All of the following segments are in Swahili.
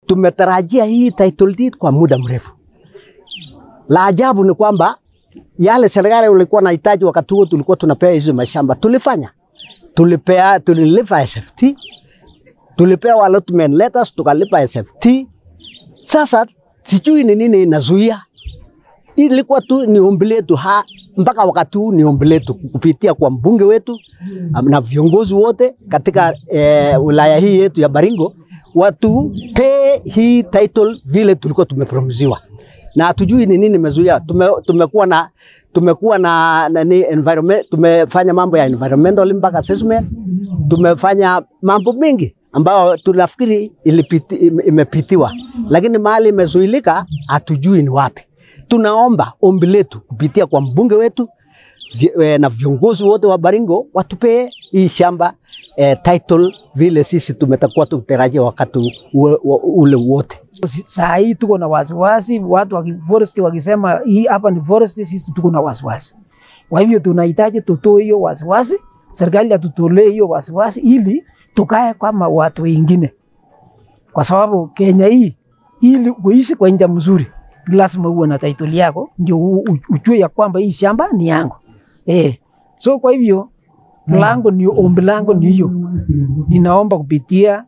tumetarajia hii title deed kwa muda mrefu. La ajabu ni kwamba yale serikali ulikuwa nahitaji wakati huo tulikuwa tunapea hizo mashamba tulifanya. Tulilipa SFT, tulipea allotment letters, tukalipa SFT. Sasa sijui ni nini inazuia. Ilikuwa tu ni ombi letu mpaka wakati huu ni ombi letu kupitia kwa mbunge wetu na viongozi wote katika wilaya hii yetu ya Baringo watu pay hii title vile tulikuwa tumepromiziwa. Na hatujui ni nini imezuia. Tumekuwa na environment, tumefanya mambo ya environmental impact assessment, tumefanya mambo mengi ambayo tunafikiri imepitiwa, lakini mahali imezuilika hatujui ni wapi. Tunaomba ombi letu kupitia kwa mbunge wetu na viongozi wote wa Baringo watupee hii shamba title vile sisi tumetakuwa tukitarajia wakati ule wote. Saa hii tuko na wasiwasi, watu wa forest wakisema hii hapa ni forest, sisi tuko na wasiwasi. Kwa hivyo tunahitaji tutoe hiyo wasiwasi, serikali atutolee hiyo wasiwasi ili tukae kama watu wengine. Kwa sababu Kenya hii ili kuishi kwa njia mzuri lazima uwe na title yako ndio ujue ya kwamba hii shamba ni yangu. So kwa hivyo lango ni ombi langu ni hiyo. Ninaomba kupitia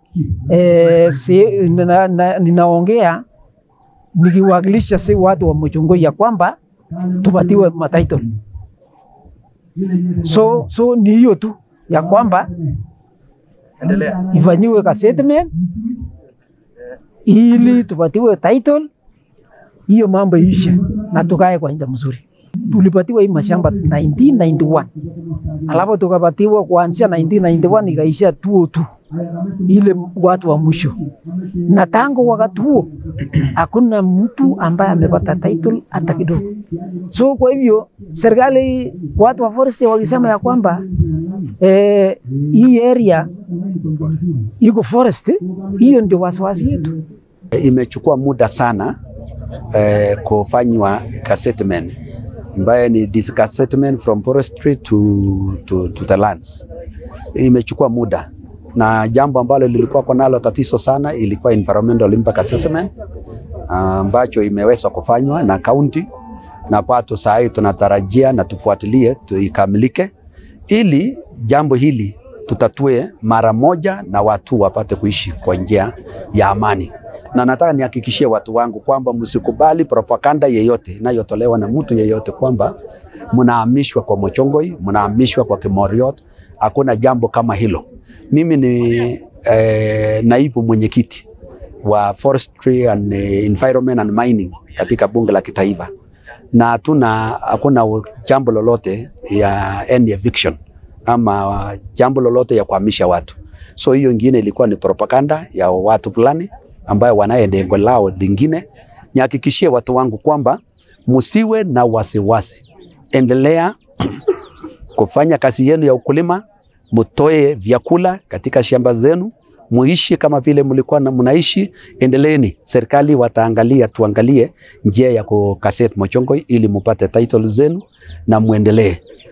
ninaongea nikiwakilisha si watu wa Muchongoi ya kwamba tupatiwe title. So ni hiyo tu ya kwamba ifanyiwe ka settlement ili tupatiwe title, hiyo mambo ishe na tukae kwa njia mzuri. Tulipatiwa hii mashamba 1991. Alafu tukapatiwa kuanzia 1991 ikaisha 2002. Ile watu wa mwisho. Na tangu wakati huo hakuna mtu ambaye amepata title hata kidogo. So kwa hivyo serikali watu wa forest wakisema ya kwamba hii area iko forest, hiyo ndio wasiwasi yetu. Imechukua muda sana kufanywa settlement ambaye ni dissettlement from forestry to the lands. Imechukua muda na jambo ambalo lilikuwa kwa nalo tatizo sana ilikuwa environmental impact assessment ambacho imeweza kufanywa na county, na pato saa hii tunatarajia na tufuatilie tuikamilike ili jambo hili tutatue mara moja na watu wapate kuishi kwa njia ya amani. Na nataka nihakikishie watu wangu kwamba msikubali propaganda yeyote inayotolewa na mtu yeyote kwamba mnahamishwa kwa Muchongoi, mnahamishwa kwa Kimoriot. Hakuna jambo kama hilo. Mimi ni naibu mwenyekiti wa Forestry and Environment and Mining katika bunge la kitaifa, na hakuna jambo lolote ya any eviction ama jambo lolote ya kuhamisha watu. So hiyo ingine ilikuwa ni propaganda ya watu fulani ambayo wanaendelea lao lingine. Nihakikishie watu wangu kwamba msiwe na wasiwasi. Endelea kufanya kazi yenu ya ukulima, mtoe vyakula katika shamba zenu, muishi kama vile mlikuwa mnaishi. Endeleeni, serikali wataangalia, tuangalie njia ya kukaseti Muchongoi ili mupate title zenu na muendelee.